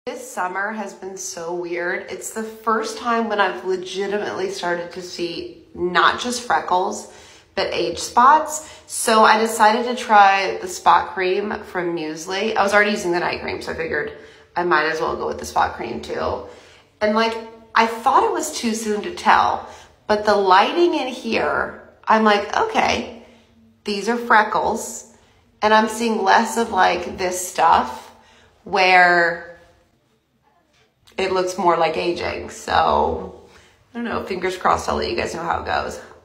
This summer has been so weird. It's the first time when I've legitimately started to see not just freckles, but age spots. So I decided to try the spot cream from Musely. I was already using the night cream, so I figured I might as well go with the spot cream too. And like, I thought it was too soon to tell, but the lighting in here, I'm like, okay, these are freckles. And I'm seeing less of like this stuff where it looks more like aging. So I don't know, fingers crossed, I'll let you guys know how it goes.